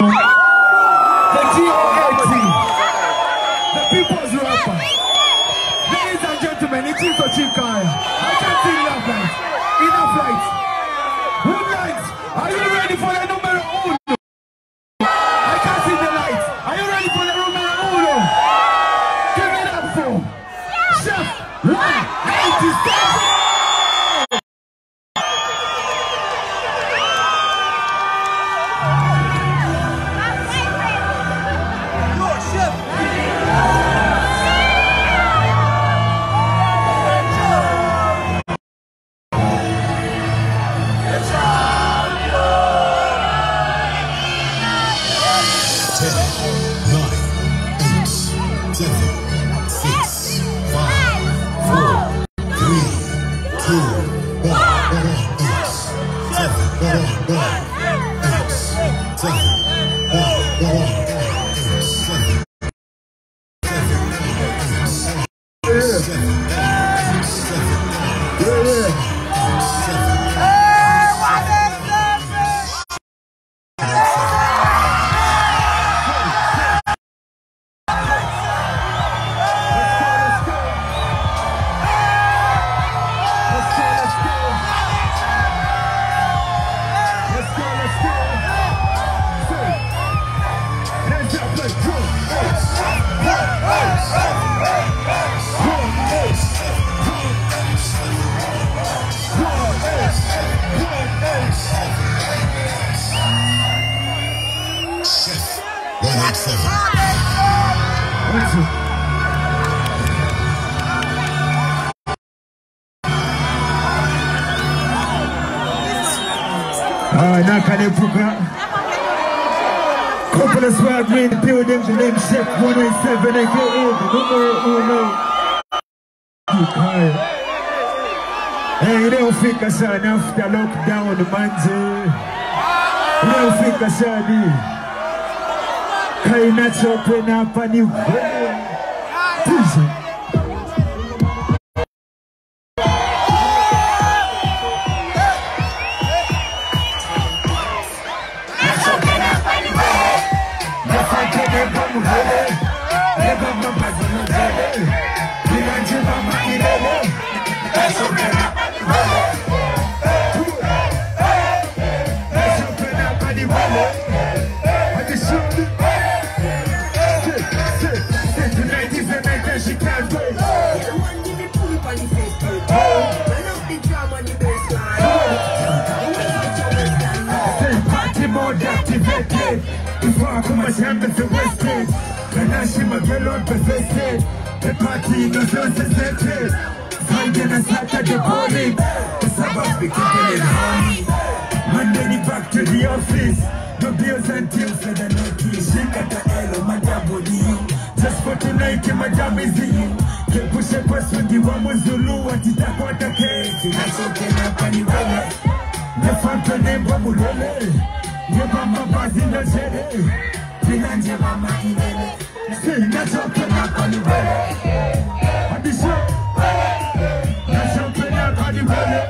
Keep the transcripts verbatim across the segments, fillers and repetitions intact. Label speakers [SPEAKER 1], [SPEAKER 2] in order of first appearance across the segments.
[SPEAKER 1] The G O A T, the people's rapper. Ladies and gentlemen, it is a Chinkaya. I can't see enough lights. Enough lights. Good lights. Are you ready for the number uno? I can't see the lights. Are you ready for the number uno? Give it up for Chef one eighty-seven. Ah, Nakanepuka. Couple of swag in the building, the name Chef one eighty-seven, aka the number uno. Hey, leo fika sana after lockdown manze. Leo fika sana. Kaina chope na pani wewe. Tizi. Before I come and jam the Western, and I see my girl on the face. The party no so sensitive. Friday and Saturday morning, the Sabbath be kicking it hard. Monday back to the office. No bills until for the notice. She got the L on my double D. Just for tonight, my jam is in. Can push a question, the one was Zulu, what is that water cake? That's okay, now can you run it? The Fanta name Bamulele. Your mama was in the city. Pinanje mama ilele. Say that's open up on the way. On the show. That's open up on the way.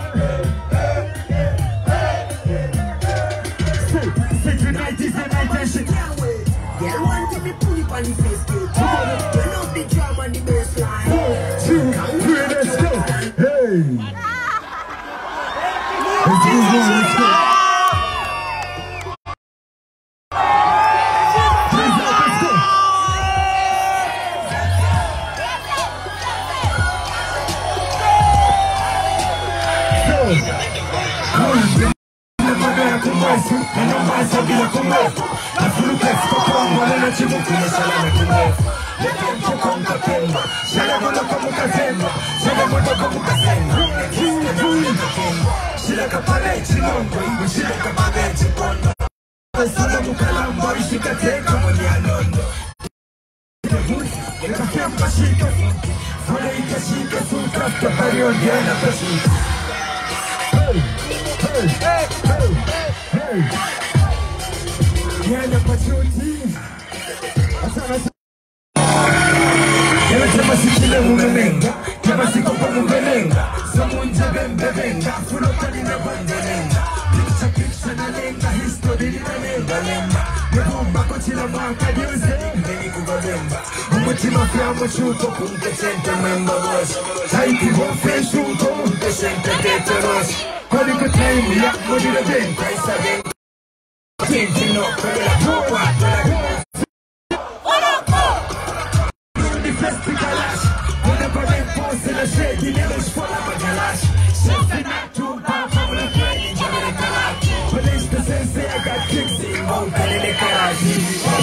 [SPEAKER 1] Say, say tonight is the night and she can't wait. Yeah, I want to be pull it on the face. Turn up the drum on the bassline. Four, two, three, let's go. Hey. Let's go, let's go. History, bumba kuchila maka nyuze umutima fiamu chuko kumpe sente memba boss taiki bofe shuko kumpe sente teteros Holy good time ya mudira ben kaisa ben Tinti no kwela towa The festivalash Una bade pose la shady Nelos fola magalash Shefi na tumpa Pabla kweli jabele kalak Police the sense I got kicks in Monka nene karaji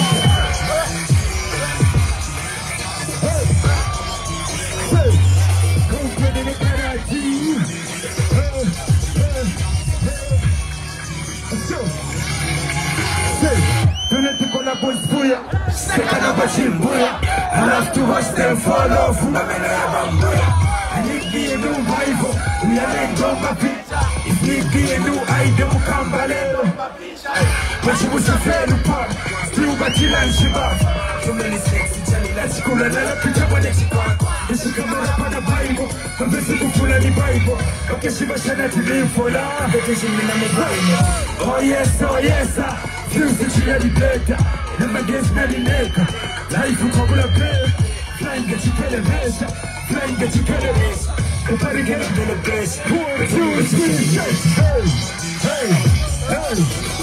[SPEAKER 1] Second of a chimbuya, I love to watch them fall off. I need be a new rival. We are in Gomba Pizza. If need be a new item, Cambalero. But she was a fair part. Still, but she and she buff. Too many sexy Johnny Lash school and I picture when she can't. This is coming up on the Bible. I'm visible full of the Bible. Okay, she was trying to live for love. Oh, yes, oh, yes, sir. Feels that she had it better. Never gets ready later. Life will come with a bed. Flying that you get a best. Flying that you get a best. The party get up to the best. One, two, three, hey, hey, hey.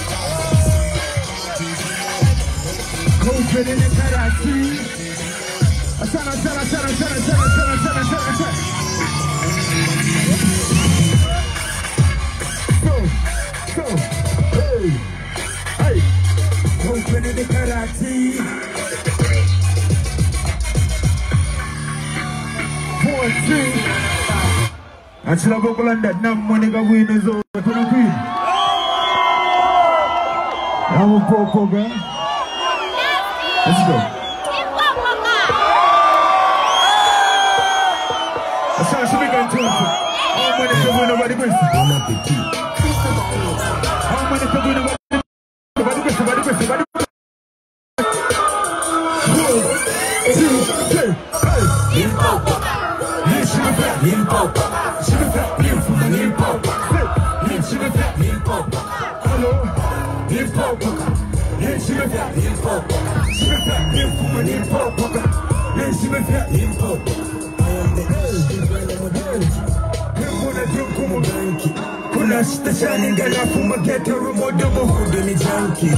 [SPEAKER 1] Open in the karate. Asana, asana, asana, asana, asana, asana, asana, asana, asana. Go, go, hey, hey. Open in the karate. One, two. Actually, I'm going to go money go win the zone. I'm going to win. I'm going to go, girl. Let's go. I saw she began to I'm going to win over the Grace. I'm going to win over the Grace. Limpopo, she was that Limpopo, Limpopo, she was that Limpopo, hello, Limpopo, she was that Limpopo, she was that Limpopo, Limpopo, she was that Limpopo. I am the earth, Limpopo, Limpopo, Limpopo, Kulash the shining gala from a ghetto remote double hood in the junkie.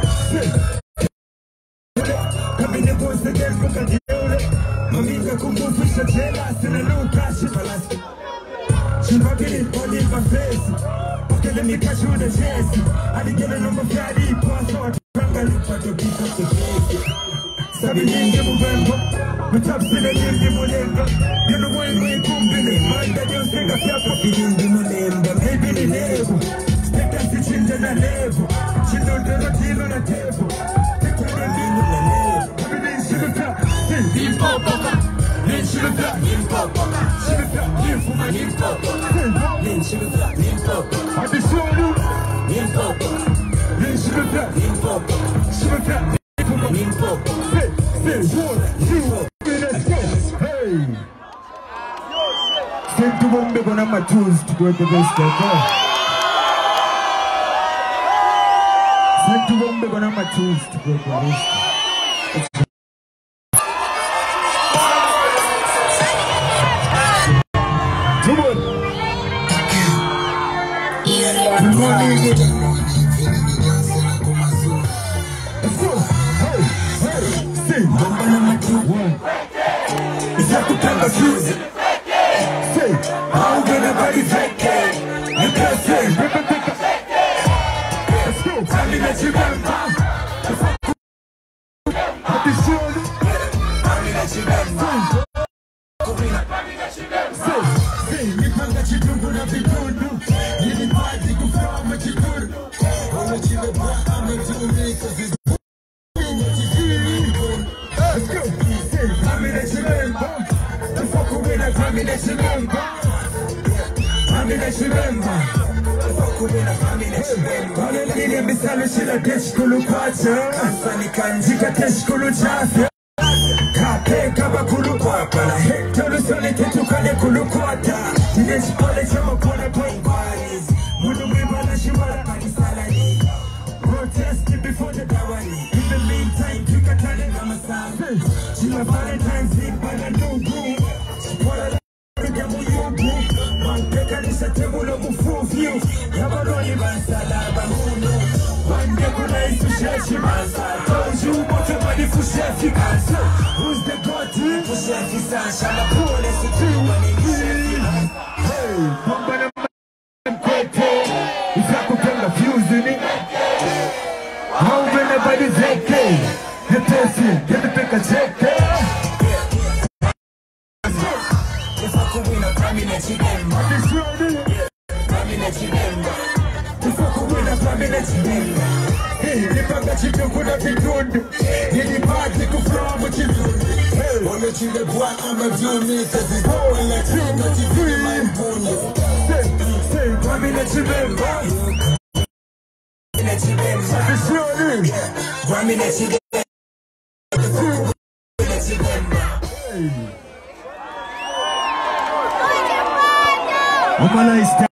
[SPEAKER 1] Coming the boys again from the Amiga kumbu fisha jela sina nuka shibalasi Shibakini poli my face Okay let me catch you the chase I didn't get a number fatty Pass out Ranga lupa to beat up the case Sabi ninge mubembo Mutap sila ninge mulenga You know why we kumbili Manda diyo senga fiapa Bilingi mulemba Maybe ni levo Steka si chinja na levo Chindo ndero tilo na tevo Tekele mingu na levo Kami ni shibaka Limpopo, Limpopo, Limpopo, Limpopo, Limpopo, Limpopo. I be showing you. Limpopo, Limpopo, Limpopo, Limpopo, Limpopo. Say, say, one, two, let's go. Hey. Send to one big on my tools to go to the best go. Send to one big on my tools to go to the best. Protesting before the Dawani. the meantime, tukatane kama sana. Jina Valentine's Day bana nungu. Wala ya muyungu. Manteka nishatemulo mufufyu. Yabaroni bansalaba hunu. Wande kuna isu sheshi mansa. Told you what your body for shefi kansa. Who's the god? For shefi sansa. La pole si tu wani ni shefi mansa. Hey, pambana mkwete. Isakupenda fuse ni. How many bodies zeke? Hetesi, yetepeka cheke. If I could win a Grammy, let you them. Grammy, let you them. If I could win a Grammy, let you them. Hey, if I got you, you could have been good. In the party, you could from what you do. Hey, I'll let you the boy, I'm a view me, cause it's all let you, let you feel my bone. Say, say, Grammy, let you them. Let you them. Grammy, let you them. Let you them. Hey.